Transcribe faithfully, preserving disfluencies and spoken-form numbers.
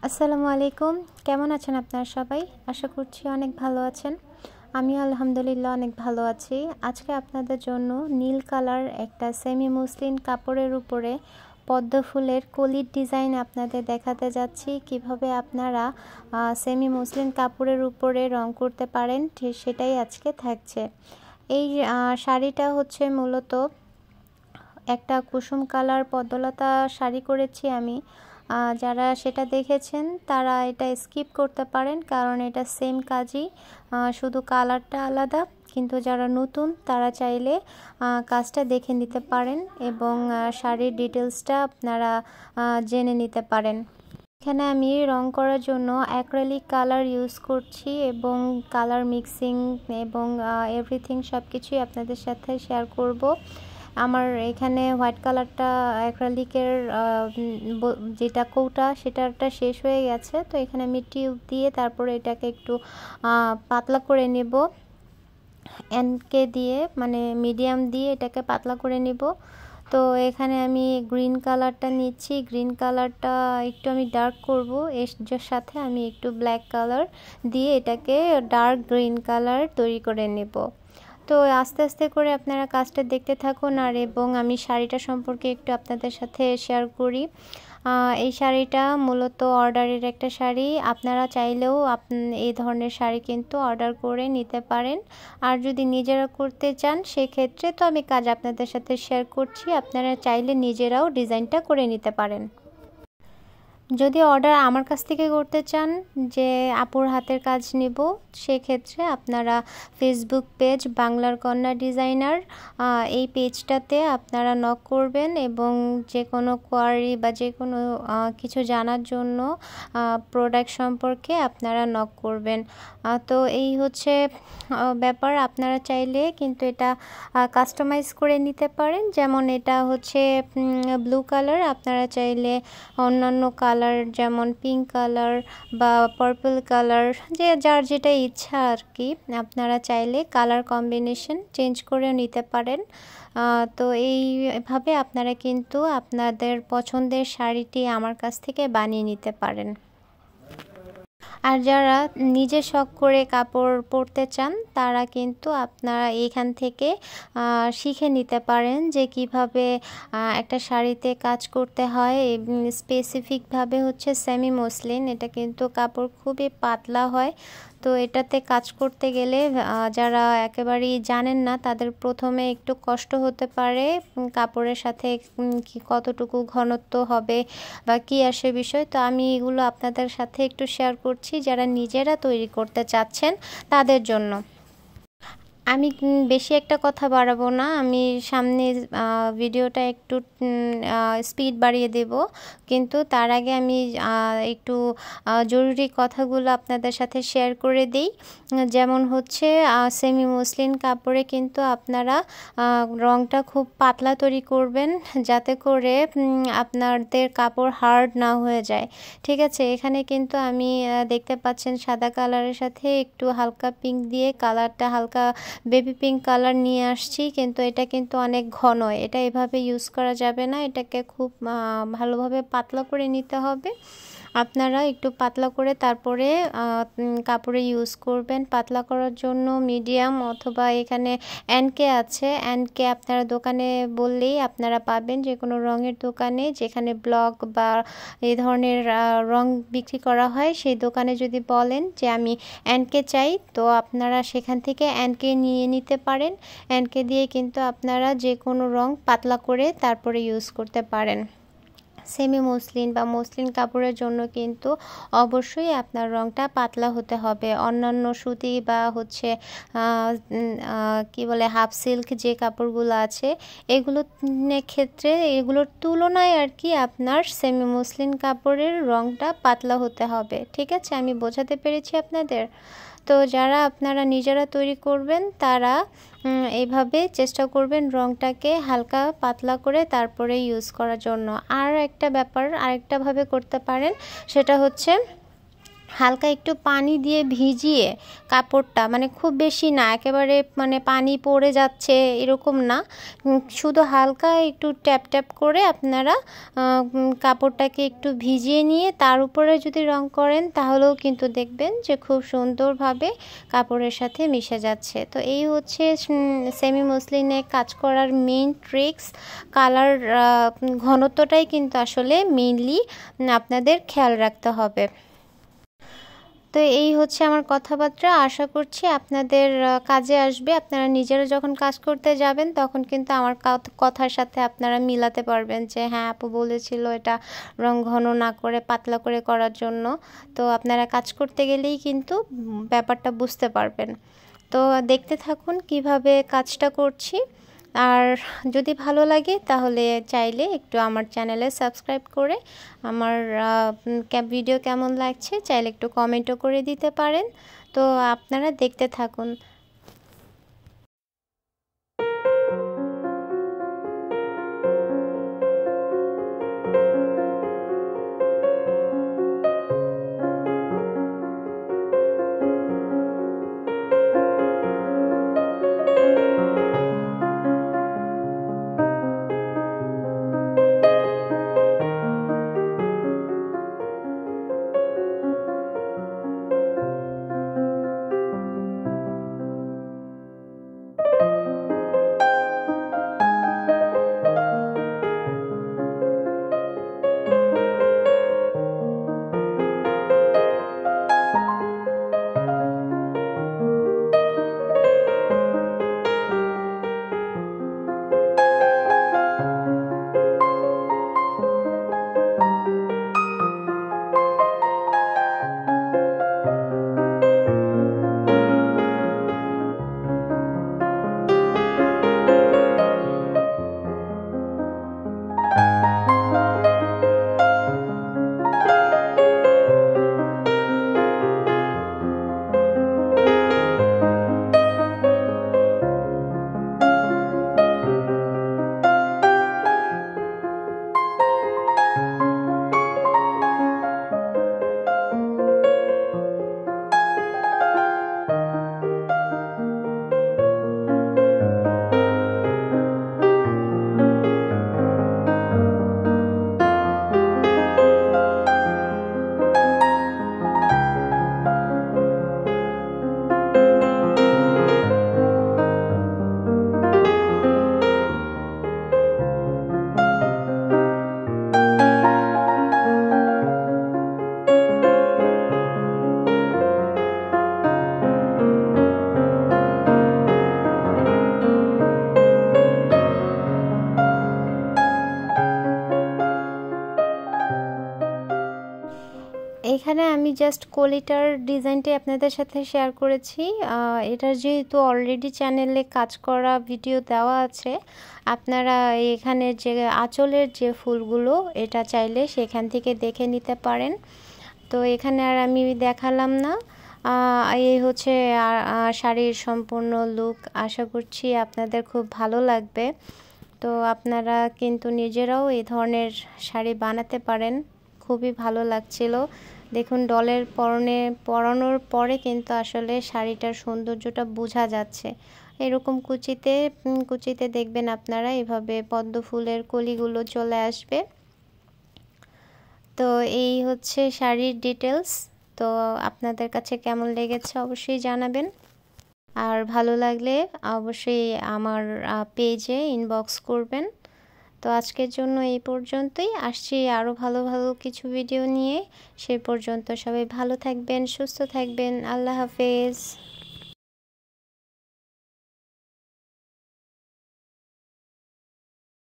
আসসালামু আলাইকুম। কেমন আছেন আপনারা সবাই? আশা করছি অনেক ভালো আছেন। আমি আলহামদুলিল্লাহ অনেক ভালো আছি। আজকে আপনাদের জন্য নীল কালার একটা সেমি মসলিন কাপড়ের উপরে পদ্ম ফুলের কলির ডিজাইন আপনাদের দেখাতে যাচ্ছি। কিভাবে আপনারা সেমি মসলিন কাপড়ের উপরে রং করতে পারেন, ঠিক সেটাই আজকে থাকছে। এই শাড়িটা হচ্ছে মূলত একটা কুসুম কালার পদ্মলতা শাড়ি করেছি আমি। যারা সেটা দেখেছেন তারা এটা স্কিপ করতে পারেন, কারণ এটা সেম কাজই, শুধু কালারটা আলাদা। কিন্তু যারা নতুন তারা চাইলে কাজটা দেখে নিতে পারেন এবং শাড়ির ডিটেলসটা আপনারা জেনে নিতে পারেন। এখানে আমি রং করার জন্য অ্যাক্রিলিক কালার ইউজ করছি এবং কালার মিক্সিং এবং এভরিথিং সব কিছুই আপনাদের সাথে শেয়ার করব। আমার এখানে হোয়াইট কালারটা অ্যাক্রিলিকের যেটা কৌটা সেটাটা শেষ হয়ে গেছে, তো এখানে আমি টিউব দিয়ে তারপরে এটাকে একটু পাতলা করে নেব। এনকে দিয়ে মানে মিডিয়াম দিয়ে এটাকে পাতলা করে নেব। তো এখানে আমি গ্রিন কালারটা নিচ্ছি। গ্রিন কালারটা একটু আমি ডার্ক করব, এর সাথে আমি একটু ব্ল্যাক কালার দিয়ে এটাকে ডার্ক গ্রিন কালার তৈরি করে নেব। তো আস্তে আস্তে করে আপনারা কাজটা দেখতে থাকুন। আর এবং আমি শাড়িটা সম্পর্কে একটু আপনাদের সাথে শেয়ার করি। এই শাড়িটা মূলত অর্ডারের একটা শাড়ি। আপনারা চাইলেও এই ধরনের শাড়ি কিন্তু অর্ডার করে নিতে পারেন। আর যদি নিজেরা করতে চান সেক্ষেত্রে তো আমি কাজ আপনাদের সাথে শেয়ার করছি, আপনারা চাইলে নিজেরাও ডিজাইনটা করে নিতে পারেন। যদি অর্ডার আমার কাছ থেকে করতে চান যে আপুর হাতের কাজ নেব, সেক্ষেত্রে আপনারা ফেসবুক পেজ বাংলার কন্যা ডিজাইনার, এই পেজটাতে আপনারা নক করবেন এবং যে কোনো কোয়ারি বা যে কোনো কিছু জানার জন্য প্রোডাক্ট সম্পর্কে আপনারা নক করবেন। তো এই হচ্ছে ব্যাপার। আপনারা চাইলে কিন্তু এটা কাস্টমাইজ করে নিতে পারেন। যেমন এটা হচ্ছে ব্লু কালার, আপনারা চাইলে অন্যান্য কালার যেমন পিঙ্ক কালার বা পার্পল কালার, যে যার যেটা ইচ্ছা আর কি, আপনারা চাইলে কালার কম্বিনেশন চেঞ্জ করে নিতে পারেন। তো এইভাবে আপনারা কিন্তু আপনাদের পছন্দের শাড়িটি আমার কাছ থেকে বানিয়ে নিতে পারেন। আর যারা নিজে শখ করে কাপড় পরতে চান তারা কিন্তু আপনারা এইখান থেকে শিখে নিতে পারেন যে কিভাবে একটা শাড়িতে কাজ করতে হয়। স্পেসিফিকভাবে হচ্ছে সেমি মসলিন, এটা কিন্তু কাপড় খুবই পাতলা হয়। তো এটাতে কাজ করতে গেলে যারা একেবারেই জানেন না তাদের প্রথমে একটু কষ্ট হতে পারে, কাপড়ের সাথে কতটুকু ঘনত্ব হবে বা কী আসে বিষয়। তো আমি এগুলো আপনাদের সাথে একটু শেয়ার করছি যারা নিজেরা তৈরি করতে চাচ্ছেন তাদের জন্য। আমি বেশি একটা কথা বাড়াবো না, আমি সামনে ভিডিওটা একটু স্পিড বাড়িয়ে দেব, কিন্তু তার আগে আমি একটু জরুরি কথাগুলো আপনাদের সাথে শেয়ার করে দিই। যেমন হচ্ছে সেমি মসলিন কাপড়ে কিন্তু আপনারা রংটা খুব পাতলা তৈরি করবেন, যাতে করে আপনাদের কাপড় হার্ড না হয়ে যায়। ঠিক আছে, এখানে কিন্তু আমি দেখতে পাচ্ছেন সাদা কালারের সাথে একটু হালকা পিঙ্ক দিয়ে কালারটা হালকা বেবি পিঙ্ক কালার নিয়ে আসছি, কিন্তু এটা কিন্তু অনেক ঘন, এটা এভাবে ইউজ করা যাবে না, এটাকে খুব ভালোভাবে পাতলা করে নিতে হবে। আপনারা একটু পাতলা করে তারপরে কাপড়ে ইউজ করবেন। পাতলা করার জন্য মিডিয়াম অথবা এখানে এনকে আছে, এনকে আপনারা দোকানে বললেই আপনারা পাবেন, যে কোনো রঙের দোকানে যেখানে ব্লক বা এই ধরনের রং বিক্রি করা হয় সেই দোকানে যদি বলেন যে আমি এনকে চাই, তো আপনারা সেখান থেকে এনকে নিয়ে নিতে পারেন। এনকে দিয়ে কিন্তু আপনারা যে কোনো রং পাতলা করে তারপরে ইউজ করতে পারেন। সেমি মসলিন বা মসলিন কাপড়ের জন্য কিন্তু অবশ্যই আপনার রংটা পাতলা হতে হবে। অন্যান্য সুতি বা হচ্ছে কি বলে হাফ সিল্ক যে কাপড়গুলো আছে এগুলোর ক্ষেত্রে এগুলোর তুলনায় আর কি আপনার সেমি মসলিন কাপড়ের রংটা পাতলা হতে হবে। ঠিক আছে, আমি বোঝাতে পেরেছি আপনাদের? তো যারা আপনারা নিজেরা তৈরি করবেন তারা এইভাবে চেষ্টা করবেন রংটাকে হালকা পাতলা করে তারপরে ইউজ করার জন্য। আর একটা ব্যাপার আরেকটা ভাবে করতে পারেন, সেটা হচ্ছে হালকা একটু পানি দিয়ে ভিজিয়ে কাপড়টা, মানে খুব বেশি না, একেবারে মানে পানি পড়ে যাচ্ছে এরকম না, শুধু হালকা একটু ট্যাপ ট্যাপ করে আপনারা কাপড়টাকে একটু ভিজিয়ে নিয়ে তার উপরে যদি রং করেন তাহলেও কিন্তু দেখবেন যে খুব সুন্দরভাবে কাপড়ের সাথে মিশে যাচ্ছে। তো এই হচ্ছে সেমি মসলিনে কাজ করার মেইন ট্রিক্স। কালার ঘনত্বটাই কিন্তু আসলে মেইনলি আপনাদের খেয়াল রাখতে হবে। তো এই হচ্ছে আমার কথাবার্তা, আশা করছি আপনাদের কাজে আসবে। আপনারা নিজেরা যখন কাজ করতে যাবেন তখন কিন্তু আমার কথার সাথে আপনারা মিলাতে পারবেন যে হ্যাঁ আপু বলেছিল এটা রং ঘন না করে পাতলা করে করার জন্য। তো আপনারা কাজ করতে গেলেই কিন্তু ব্যাপারটা বুঝতে পারবেন। তো দেখতে থাকুন কিভাবে কাজটা করছি। আর যদি ভালো লাগে তাহলে চাইলে একটু আমার চ্যানেলে সাবস্ক্রাইব করে আমার ভিডিও কেমন লাগছে চাইলে একটু কমেন্টও করে দিতে পারেন। তো আপনারা দেখতে থাকুন। এখানে আমি জাস্ট কলিটার ডিজাইনটাই আপনাদের সাথে শেয়ার করেছি। এটা যেহেতু অলরেডি চ্যানেলে কাজ করা ভিডিও দেওয়া আছে, আপনারা এখানে যে আঁচলের যে ফুলগুলো এটা চাইলে সেখান থেকে দেখে নিতে পারেন। তো এখানে আর আমি দেখালাম না। এই হচ্ছে শাড়ির সম্পূর্ণ লুক। আশা করছি আপনাদের খুব ভালো লাগবে। তো আপনারা কিন্তু নিজেরাও এই ধরনের শাড়ি বানাতে পারেন। খুবই ভালো লাগছিল। দেখুন ডলের পরনে পরানোর পরে কিন্তু আসলে শাড়িটার সৌন্দর্যটা বোঝা যাচ্ছে। এরকম কুচিতে কুচিতে দেখবেন আপনারা এভাবে পদ্ম ফুলের কলিগুলো চলে আসবে। তো এই হচ্ছে শাড়ির ডিটেলস। তো আপনাদের কাছে কেমন লেগেছে অবশ্যই জানাবেন। আর ভালো লাগলে অবশ্যই আমার পেজে ইনবক্স করবেন। তো আজকের জন্য এই পর্যন্তই। আসছি আরও ভালো ভালো কিছু ভিডিও নিয়ে। সেই পর্যন্ত সবাই ভালো থাকবেন, সুস্থ থাকবেন। আল্লাহ হাফেজ।